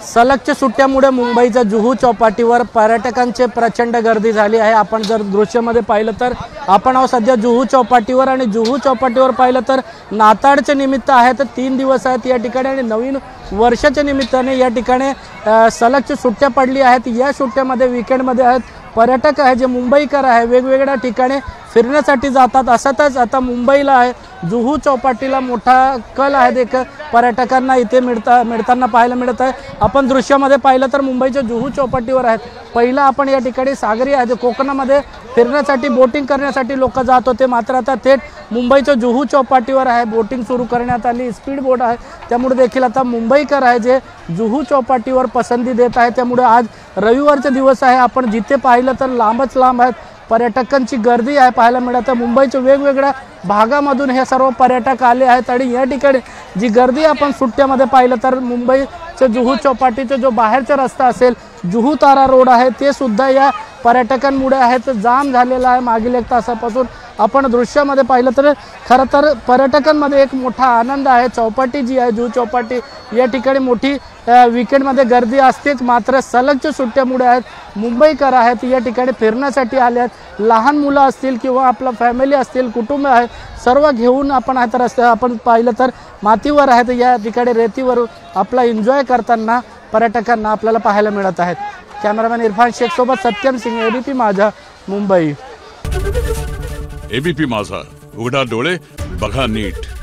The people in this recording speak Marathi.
सलगच्या सुट्ट्यामुळे मुंबईच्या जुहू चौपाटीवर पर्यटकांची प्रचंड गर्दी झाली आहे। आपण जर दृश्यामध्ये पाहिलं तर आपण आहोत सध्या जुहू चौपाटीवर आणि जुहू चौपाटीवर पाहिलं तर नाताळचे निमित्त आहे तर 3 दिवस आहेत या ठिकाणी आणि नवीन वर्षाच्या निमित्ताने या ठिकाणी सलगची सुट्ट्या पडली आहेत। या सुट्ट्यामध्ये वीकेंडमध्ये आहेत पर्यटक आहे जे मुंबईकर आहे वेगवेगळ्या ठिकाणी फिरण्यासाठी जातात। असतच आता मुंबईला आहे जुहू चौपाटीला मोठा कल आहे एक पर्यटकांना इथे मिळताना पाहायला मिळत आहे। आपण दृश्यामध्ये पाहिलं तर मुंबईच्या जुहू चौपाटीवर आहेत। पहिला आपण या ठिकाणी सागरी आहे कोकणामध्ये फिरण्यासाठी बोटिंग करण्यासाठी लोक जात होते, मात्र आता थेट मुंबईच्या जुहू चौपाटीवर आहे बोटिंग सुरू करण्यात आली। स्पीड बोट आहे त्यामुळे देखील आता मुंबईकर आहे जे जुहू चौपाटीवर पसंती देत आहे। त्यामुळे आज रविवारचा दिवस आहे, आपण जिथे पाहिलं तर लांबच लांब आहेत पर्यटकांची गर्दी आहे पाहायला मिळत आहे। मुंबईच्या वेगवेगळ्या भागामधून हे सर्व पर्यटक आले आहेत आणि या ठिकाणी जी गर्दी आपण सुट्ट्यामध्ये पाहिलं तर मुंबईच्या जुहू चौपाटीचा जो बाहेरचा रस्ता असेल जुहू तारा रोड आहे ते सुद्धा या पर्यटकांमुळे आहेत जाम झालेला आहे। मागील 1 तासापासून आपण दृश्यामध्ये पाहिलं तर खरं तर पर्यटकांमध्ये एक मोठा आनंद आहे। चौपाटी जी आहे जुहू चौपाटी या ठिकाणी मोठी वीकेंडमध्ये गर्दी असतेच, मात्र सलगच्या सुट्ट्यामुळे आहेत मुंबईकर आहेत या ठिकाणी फिरण्यासाठी आले आहेत। लहान मुलं असतील किंवा आपला फॅमिली असतील कुटुंब आहे सर्व घेऊन आपण आहेत रस्ते आपण पाहिलं तर मातीवर आहेत या ठिकाणी रेतीवर आपला एन्जॉय करताना पर्यटकांना आपल्याला पाहायला मिळत आहेत। कॅमेरामॅन इरफान शेख सोबत सत्यम सिंह, एबीपी माझा, मुंबई। एबीपी माझा, उघडा डोळे बघा नीट।